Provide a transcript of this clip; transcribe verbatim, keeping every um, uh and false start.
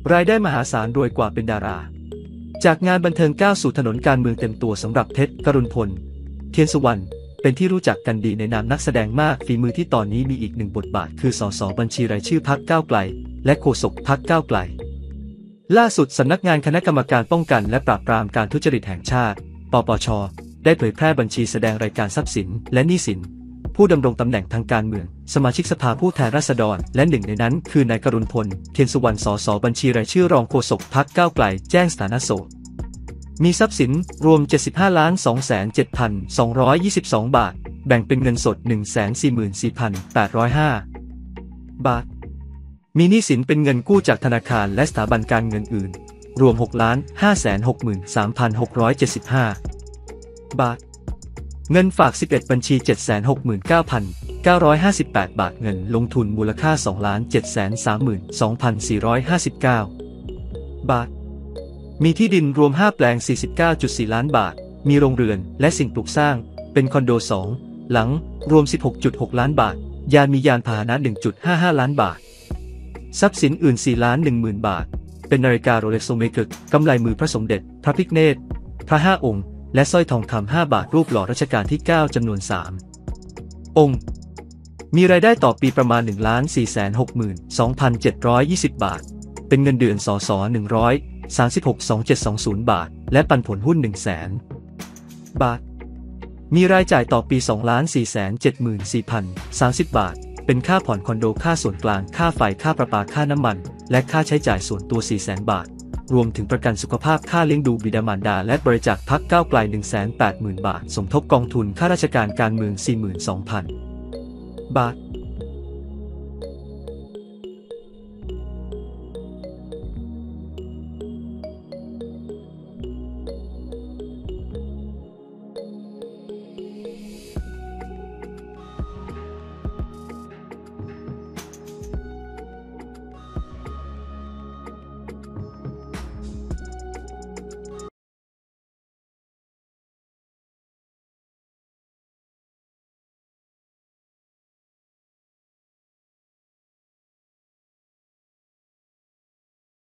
รายได้มหาศาลรวยกว่าเป็นดาราจากงานบันเทิงก้าวสู่ถนนการเมืองเต็มตัวสำหรับเพชรกรุณพลเทียนสุวรรณเป็นที่รู้จักกันดีในนามนักแสดงมากฝีมือที่ตอนนี้มีอีกหนึ่งบทบาทคือสสบัญชีรายชื่อพรรคก้าวไกลและโฆษกพรรคก้าวไกลล่าสุดสำนักงานคณะกรรมการป้องกันและปราบปรามการทุจริตแห่งชาติปปช.ได้เผยแพร่บัญชีแสดงรายการทรัพย์สินและหนี้สินผู้ดำรงตำแหน่งทางการเมืองสมาชิกสภาผู้แทนราษฎรและหนึ่งในนั้นคือนายกรุณพลเทียนสุวรรณสสบัญชีรายชื่อรองโฆษกพรรคก้าวไกลแจ้งสถานะโสดมีทรัพย์สินรวม เจ็ดสิบห้าล้านสองแสนเจ็ดพันสองร้อยยี่สิบสอง บาทแบ่งเป็นเงินสด หนึ่งแสนสี่หมื่นสี่พันแปดร้อยห้า บาทมีหนี้สินเป็นเงินกู้จากธนาคารและสถาบันการเงินอื่นรวม หกล้านห้าแสนหกหมื่นสามพันหกร้อยเจ็ดสิบห้า บาทเงินฝากสิบเอ็ดบัญชี เจ็ดแสนหกหมื่นเก้าพันเก้าร้อยห้าสิบแปด บาทเงินลงทุนมูลค่า สองล้านเจ็ดแสนสามหมื่นสองพันสี่ร้อยห้าสิบเก้า บาทมีที่ดินรวมห้าแปลง สี่สิบเก้าจุดสี่ ล้านบาทมีโรงเรือนและสิ่งปลูกสร้างเป็นคอนโดสองหลังรวม สิบหกจุดหก ล้านบาทยานมียานพาหนะ หนึ่งจุดห้าห้า ล้านบาททรัพย์สินอื่น สี่ล้านหนึ่งหมื่น บาทเป็นนาฬิกาโรเล็กซ์โอเมก้ากำไลมือพระสมเด็จพระพิฆเนศพระห้าองค์และสร้อยทองคำห้าบาทรูปหล่อรัชกาลที่เก้าจำนวนสามองค์มีรายได้ต่อปีประมาณ หนึ่งล้านสี่แสนหกหมื่นสองพันเจ็ดร้อยยี่สิบ บาทเป็นเงินเดือนสสหนึ่งร้อยสามสิบหก สองพันเจ็ดร้อยยี่สิบ บาทและปันผลหุ้น หนึ่งแสน บาทมีรายจ่ายต่อปี สองล้านสี่แสนเจ็ดหมื่นสี่พันสามสิบ บาทเป็นค่าผ่อนคอนโดค่าส่วนกลางค่าไฟค่าประปาค่าน้ำมันและค่าใช้จ่ายส่วนตัว สี่แสน บาทรวมถึงประกันสุขภาพค่าเลี้ยงดูบิดามารดาและบริจาคพรรคก้าวไกล หนึ่งแสนแปดหมื่น บาทสมทบกองทุนข้าราชการการเมือง สี่หมื่นสองพัน บาท